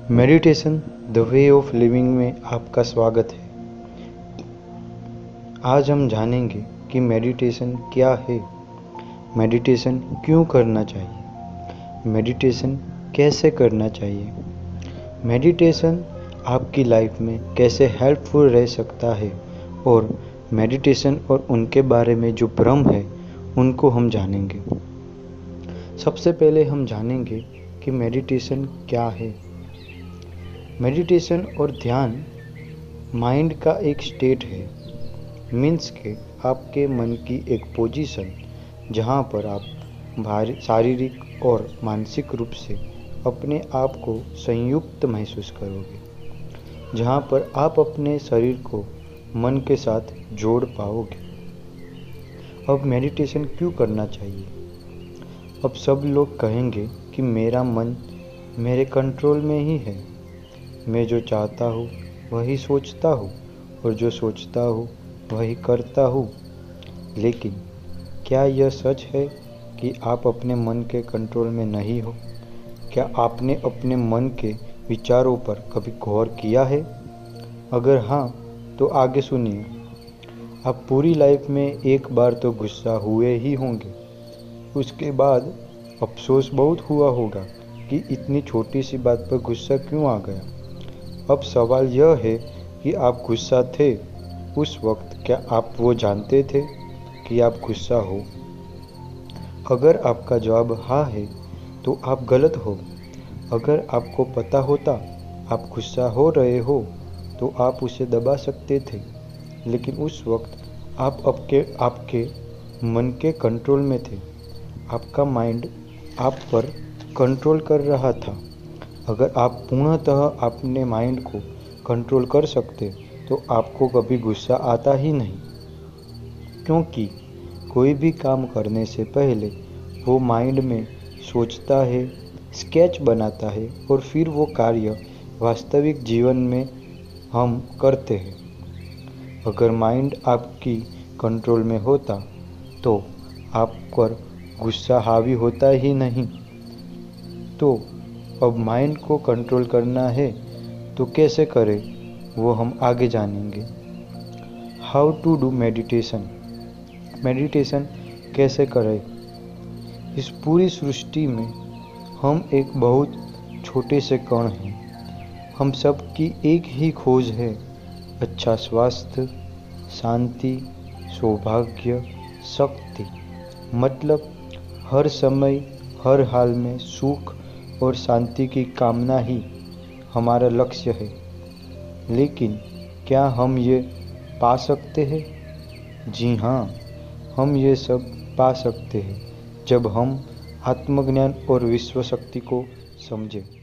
Meditation the way of living में आपका स्वागत है। आज हम जानेंगे कि मेडिटेशन क्या है, मेडिटेशन क्यों करना चाहिए, मेडिटेशन कैसे करना चाहिए, मेडिटेशन आपकी लाइफ में कैसे हेल्पफुल रह सकता है और मेडिटेशन और उनके बारे में जो भ्रम है उनको हम जानेंगे। सबसे पहले हम जानेंगे कि मेडिटेशन क्या है। मेडिटेशन और ध्यान माइंड का एक स्टेट है, मीन्स के आपके मन की एक पोजीशन जहाँ पर आप शारीरिक और मानसिक रूप से अपने आप को संयुक्त महसूस करोगे, जहाँ पर आप अपने शरीर को मन के साथ जोड़ पाओगे। अब मेडिटेशन क्यों करना चाहिए? अब सब लोग कहेंगे कि मेरा मन मेरे कंट्रोल में ही है, मैं जो चाहता हूँ वही सोचता हूँ और जो सोचता हूँ वही करता हूँ। लेकिन क्या यह सच है कि आप अपने मन के कंट्रोल में नहीं हो? क्या आपने अपने मन के विचारों पर कभी गौर किया है? अगर हाँ तो आगे सुनिए। आप पूरी लाइफ में एक बार तो गुस्सा हुए ही होंगे, उसके बाद अफसोस बहुत हुआ होगा कि इतनी छोटी सी बात पर गुस्सा क्यों आ गया। अब सवाल यह है कि आप गुस्सा थे उस वक्त, क्या आप वो जानते थे कि आप गुस्सा हो? अगर आपका जवाब हाँ है तो आप गलत हो। अगर आपको पता होता आप गुस्सा हो रहे हो तो आप उसे दबा सकते थे, लेकिन उस वक्त आप आपके मन के कंट्रोल में थे। आपका माइंड आप पर कंट्रोल कर रहा था। अगर आप पूर्णतः अपने माइंड को कंट्रोल कर सकते तो आपको कभी गुस्सा आता ही नहीं, क्योंकि कोई भी काम करने से पहले वो माइंड में सोचता है, स्केच बनाता है और फिर वो कार्य वास्तविक जीवन में हम करते हैं। अगर माइंड आपकी कंट्रोल में होता तो आप पर गुस्सा हावी होता ही नहीं। तो अब माइंड को कंट्रोल करना है तो कैसे करें वो हम आगे जानेंगे। How to do meditation, meditation कैसे करें। इस पूरी सृष्टि में हम एक बहुत छोटे से कण हैं। हम सब की एक ही खोज है, अच्छा स्वास्थ्य, शांति, सौभाग्य, शक्ति। मतलब हर समय हर हाल में सुख और शांति की कामना ही हमारा लक्ष्य है। लेकिन क्या हम ये पा सकते हैं? जी हाँ, हम ये सब पा सकते हैं जब हम आत्मज्ञान और विश्व शक्ति को समझें।